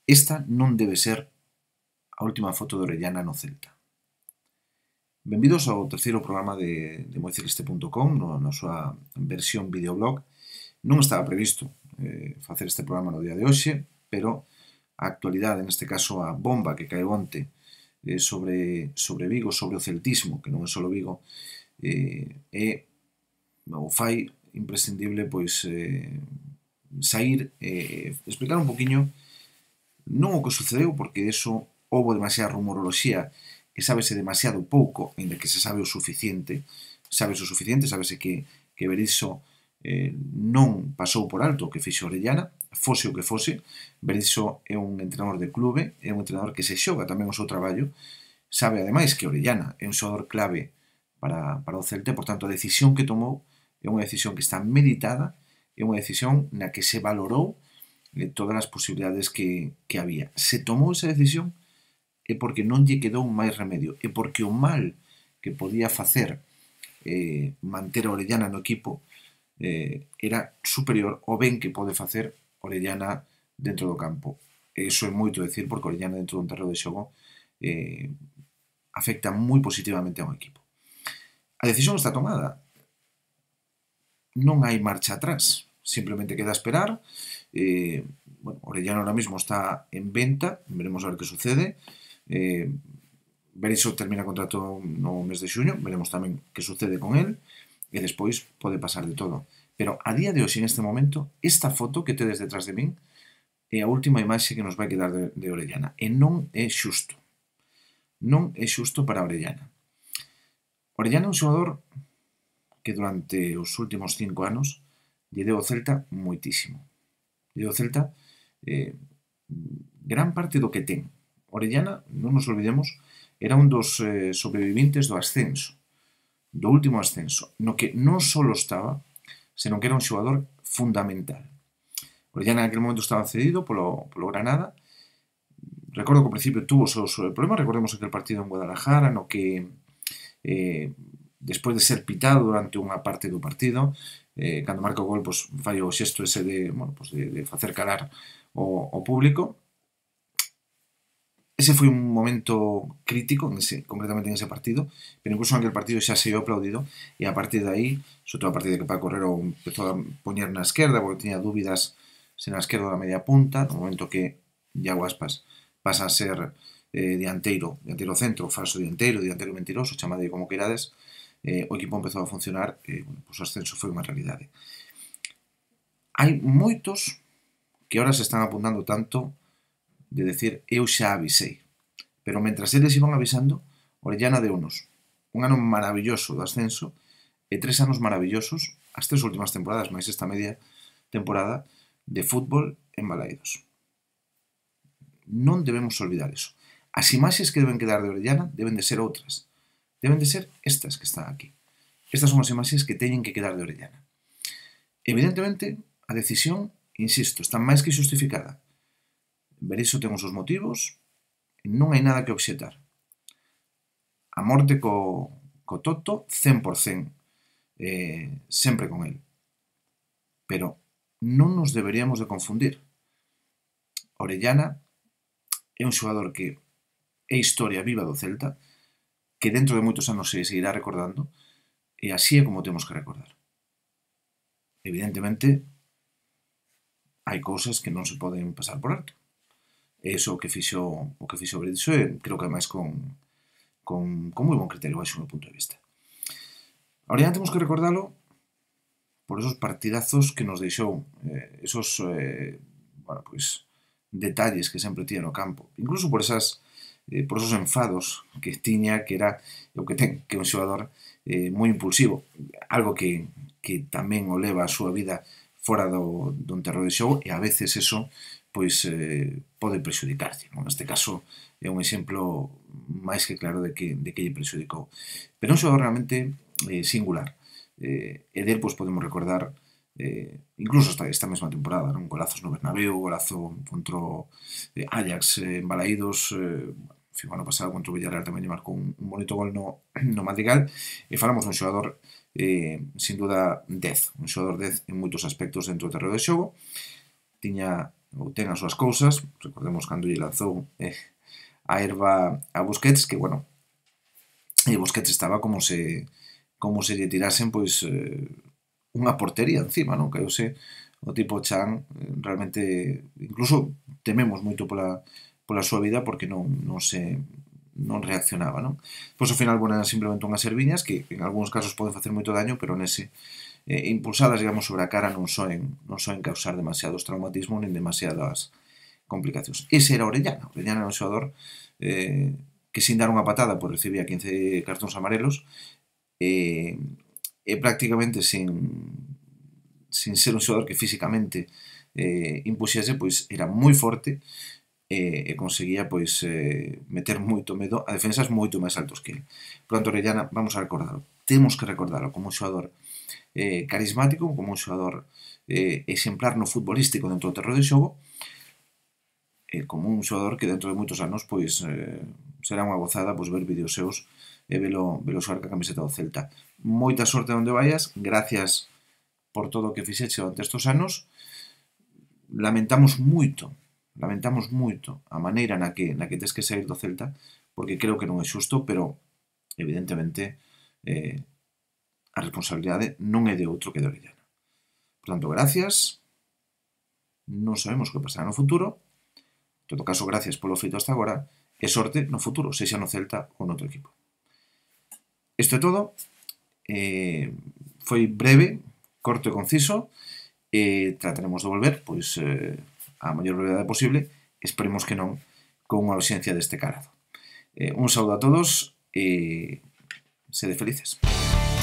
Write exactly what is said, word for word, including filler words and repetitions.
Esta non debe ser a última foto de Orellana no Celta. Benvidos ao terceiro programa de, de moiceleste punto com, no, na súa versión videoblog. Non estaba previsto eh, facer este programa no día de hoxe, pero a actualidade, neste caso a bomba que caeu onte eh, sobre, sobre Vigo, sobre o celtismo, que non é só Vigo, eh, é o fai imprescindible pois eh, sair e eh, explicar un poquinho non o que sucedeu, porque eso houbo demasiada rumoroloxía e sábese demasiado pouco, ainda que se sabe o suficiente, sabes o suficiente, sábese que, que Berizzo eh, non pasou por alto o que fixo Orellana, fose o que fose. Berizzo é un entrenador de clube, é un entrenador que se xoga tamén o seu traballo, sabe ademais que Orellana é un xogador clave para, para o Celta, por tanto a decisión que tomou é unha decisión que está meditada, é unha decisión na que se valorou eh, todas as posibilidades que, que había. Se tomou esa decisión é porque non lle quedou máis remedio, é porque o mal que podía facer eh, manter a Orellana no equipo eh, era superior ao ben que pode facer Orellana dentro do campo. Eso é moito decir, porque Orellana dentro dun terreo de xogo eh, afecta moi positivamente a un equipo. A decisión está tomada. Non hai marcha atrás, simplemente queda esperar. Eh, bueno, Orellana ahora mismo está en venta, veremos a ver que sucede. Eh, Berizzo termina contrato no mes de xuño, veremos tamén que sucede con el, e despois pode pasar de todo. Pero a día de hoxe, en este momento, esta foto que tedes detrás de min é a última imaxe que nos vai quedar de, de Orellana, e non é xusto. Non é xusto para Orellana. Orellana é un xogador que durante os últimos cinco anos lle deu ao Celta moitísimo. Lle deu ao Celta eh, gran parte do que ten. Orellana, non nos olvidemos, era un dos eh, sobrevivintes do ascenso, do último ascenso, no que non só estaba, senón que era un xogador fundamental. Orellana en aquel momento estaba cedido polo, polo Granada. Recordo que ao principio tuvo os seus problemas, recordemos aquel partido en Guadalajara, no que eh, despois de ser pitado durante unha parte do partido, eh, cando marca o gol, pues, fai o xesto ese de, bueno, pues de, de facer calar o, o público. Ese foi un momento crítico, en ese, concretamente en ese partido, pero incluso en aquel partido xa se aplaudido, e a partir de aí, sobre todo a partir de que Paco Herrero empezou a poñer na esquerda, porque tiña dúbidas se na esquerda da media punta, no momento que Iago Aspas pasa a ser eh, dianteiro, dianteiro centro, falso dianteiro, dianteiro mentiroso, chamade como queirades, eh, o equipo empezou a funcionar, e bueno, pues o ascenso foi unha realidade. Hai moitos que ahora se están apuntando tanto de decir, eu xa avisei. Pero mentras eles iban avisando, Orellana deunos un ano maravilloso do ascenso e tres anos maravillosos, as tres últimas temporadas, máis esta media temporada, de fútbol en Balaídos. Non debemos olvidar eso. As imaxes que deben quedar de Orellana deben de ser outras. Deben de ser estas que están aquí. Estas son as imaxes que teñen que quedar de Orellana. Evidentemente, a decisión, insisto, está máis que justificada. Berizzo ten os seus motivos, non hai nada que obxetar. A morte co, co Toto, cen por cen, eh, sempre con el. Pero non nos deberíamos de confundir. Orellana é un xogador que é historia viva do Celta, que dentro de moitos anos se seguirá recordando, e así é como temos que recordar. Evidentemente, hai cousas que non se poden pasar por alto. Eso o que fixo o que fixo Berizzo, e creo que ademais con, con, con moi bon criterio, baixo o meu punto de vista. Ahora temos que recordalo por esos partidazos que nos deixou, eh, esos eh, bueno, pues, detalles que sempre tiña no campo, incluso por esas eh, por esos enfados que tiña, que era o que ten, que é un xogador eh, moi impulsivo, algo que, que tamén o leva a súa vida fora do, dun terreo de xogo, e a veces eso pois eh, pode prexudicarse. Neste caso é un exemplo máis que claro de que, de que lle prexudicou. Pero é un xogador realmente eh, singular. Eh, e del pois, podemos recordar eh, incluso esta, esta mesma temporada, non? Golazos no Bernabéu, golazo contra eh, Ajax eh, en Balaídos, eh, o ano pasado contra o Villarreal tamén lle marcou un, un bonito gol no, no Madrigal, e falamos dun xogador eh, sin duda dez, un xogador dez en moitos aspectos dentro do terreo de xogo. Tiña ou ten as súas cousas. Recordemos cando lle lanzou eh, a erva a Busquets, que, bueno, e Busquets estaba como se como se lle tirasen, pois, eh, unha portería encima, non? Caeuse o tipo Chan, realmente, incluso tememos moito pola, pola súa vida porque non, non se non reaccionaba, non? Pois ao final, bueno, eran simplemente unhas erviñas que en algúns casos poden facer moito daño, pero nese, eh, impulsadas, digamos, sobre a cara non soen, non soen causar demasiados traumatismos nin demasiadas complicacións. Ese era Orellana. Orellana era un xogador eh, que sin dar unha patada pois recibía quince cartóns amarelos e, e prácticamente sin sin ser un xogador que físicamente eh, impuxese, pois era moi forte e, e conseguía pois eh, meter moito medo a defensas moito máis altos que ele. Por tanto, Orellana, vamos a recordarlo. Temos que recordarlo como un xogador eh, carismático, como un xogador eh, exemplar no futbolístico dentro do terreno de xogo, e como un xogador que dentro de moitos anos pois eh, será unha gozada pois ver vídeos seus e velo, velo xogar ca camiseta do Celta. Moita sorte onde vayas, gracias por todo o que fixeche durante estes anos. Lamentamos moito, lamentamos moito a maneira na que, na que tes que sair do Celta, porque creo que non é xusto, pero evidentemente eh, a responsabilidade non é de outro que de Orellana. Por tanto, gracias. Non sabemos o que pasará no futuro. En todo caso, gracias polo feito hasta agora e sorte no futuro, sexa no Celta ou no outro equipo. Isto é todo. Eh, foi breve, corto e conciso, e trataremos de volver pois eh, a maior brevedade posible, esperemos que non con unha ausencia deste calado. Eh, un saúdo a todos e sede felices.